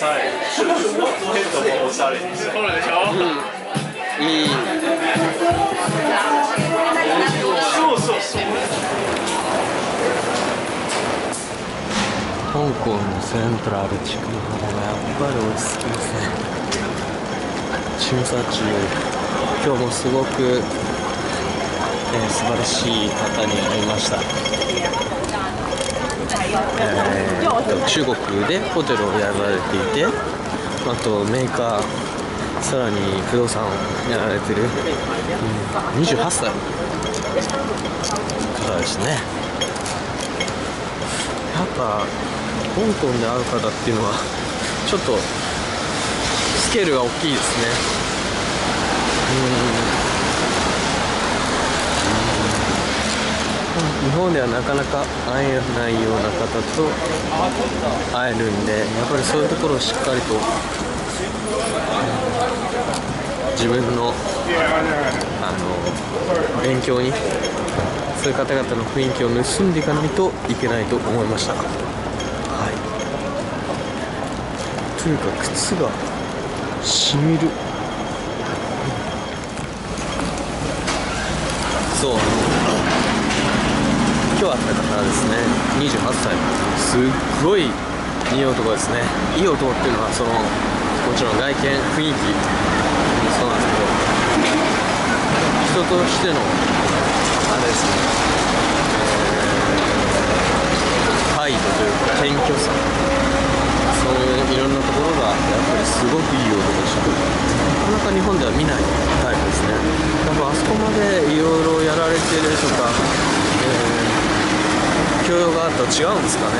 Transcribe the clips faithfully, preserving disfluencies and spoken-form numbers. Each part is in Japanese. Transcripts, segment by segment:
さい。ヘッドもおしゃれにして。そうでしょ。 いい。 そうそうそう。 香港のセントラル地区の方がやっぱり落ち着きですね。駐車中、今日もすごく、えー、素晴らしい方に会いました。えー、中国でホテルをやられていて、あとメーカー、さらに不動産をやられている、うん、にじゅうはっさいの方ですね。やっぱ香港で会う方っていうのはちょっとスケールが大きいですね。うん、日本ではなかなか会えないような方と会えるんで、やっぱりそういうところをしっかりと、うん、自分の、あの勉強にそういう方々の雰囲気を盗んでいかないといけないと思いました。はい。というか靴がしみる。そう。今日会った方はですね、にじゅうはっさい、すっごいいい男ですね。いい男っていうのはそのもちろん外見、雰囲気もそうなんですけど、人としてのあれですね、えー、態度というか謙虚さ、そういういろんなところがやっぱりすごくいい男でした。なかなか日本では見ないタイプですね。やっぱあそこまでいろいろやられてるとか、えー教養があったら違うんですかね。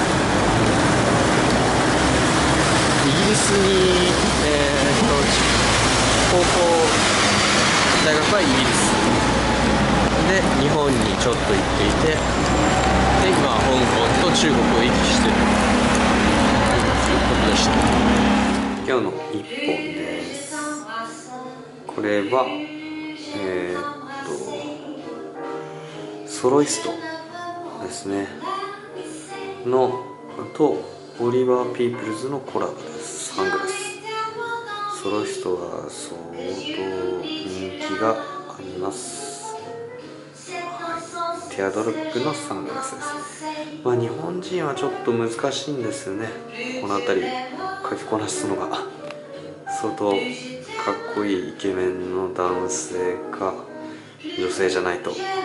イギリスに、えー、と高校大学はイギリスで日本にちょっと行っていて、で今香港と中国を行き来しているということでした。今日の一本です。これはえー、っとソロイストですねのとオリバー・ピープルズのコラボです。サングラス、ソロイストは相当人気があります、はい、テアドロップのサングラスです。まあ日本人はちょっと難しいんですよね、この辺り書きこなすのが。相当かっこいいイケメンの男性か女性じゃないと